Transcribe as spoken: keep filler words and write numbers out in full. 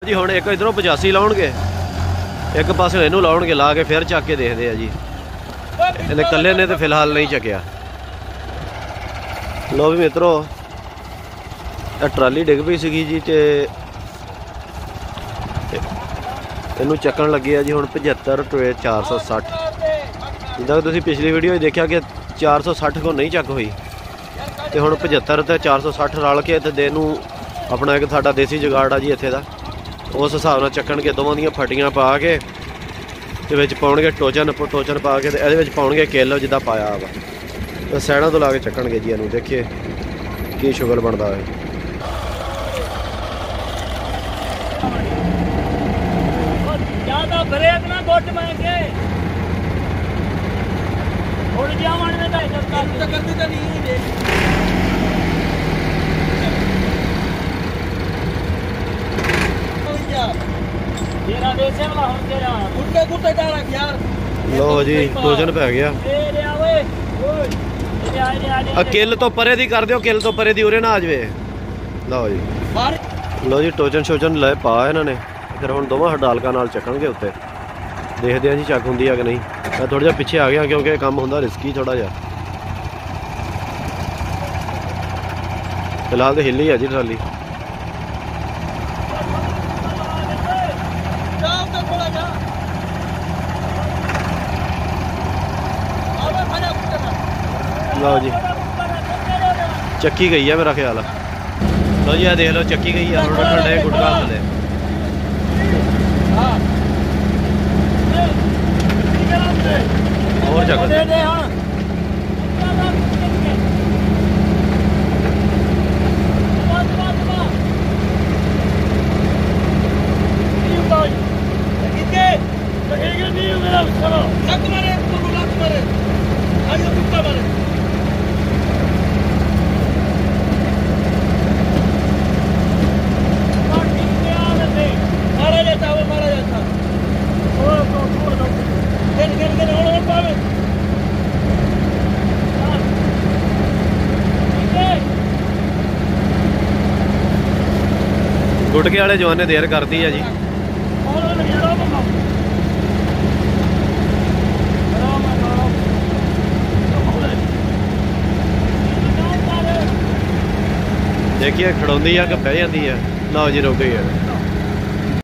जी हुण एक इधरों पचासी लाउणगे, एक पासे इनू लाउणगे, ला के फिर चक के देखते हैं जी। इन्हें कल्ले ने तो फिलहाल नहीं चकिया। लो भी मित्रों, ट्राली डिग पई सीगी जी, ते इनू चकन लगे है जी हुण पचहत्तर टू चार सौ सठ। जिदा तुसीं पिछली वीडियो देखा कि चार सौ सठ को नहीं चक हुई, तो हुण पचहत्तर तो चार सौ सठ रल के ते देनू अपना एक साडा देसी जुगाड़ आ जी इत्थे दा, उस हिसाब नाल चक्कण के दोवां दियां फटियां पा के ते विच पाउणगे टोचन टोचन पा के ते इहदे विच पाउणगे किल जिद्दां पाया वा, ते सैडां तो ला के चक्कणगे जी। इहनूं देखिए की शुगल बनदा है। ज्यादा ब्रेक ना गुट मांगे उड़ जावन में तो चक्कर करती तो नहीं दे तेरा देसे वाला हो तेरा गुट्टे गुट्टे डाला यार। लो जी टोचन पै गया। ए ले आवे ओए ले आ ले आ आ किल तो परे दी कर दियो, किल तो परे दी उरे ना आ जावे। लो जी लो जी टोचन शोचन ले पा इन्होंने, फिर हुण दोवां हडालकां नाल चक्कणगे उत्ते। देखते हैं जी चक होंदी है कि नहीं। मैं थोड़ा जिहा पिछे आ गया क्योंकि काम होंदा रिस्की थोड़ा जिहा। फिलहाल तो हिली है जी ट्राली। लो जी चक्की गई है मेरा ख्याल है। लो जी आ देख लो चक्की गई है, हुण रखण डे गुटका थल्ले। और चक दे दे हां गुटके वाले जवाने देर करती है जी। देखिए खड़ोंदी है कि बह जाती है। लो जी रुक गई है।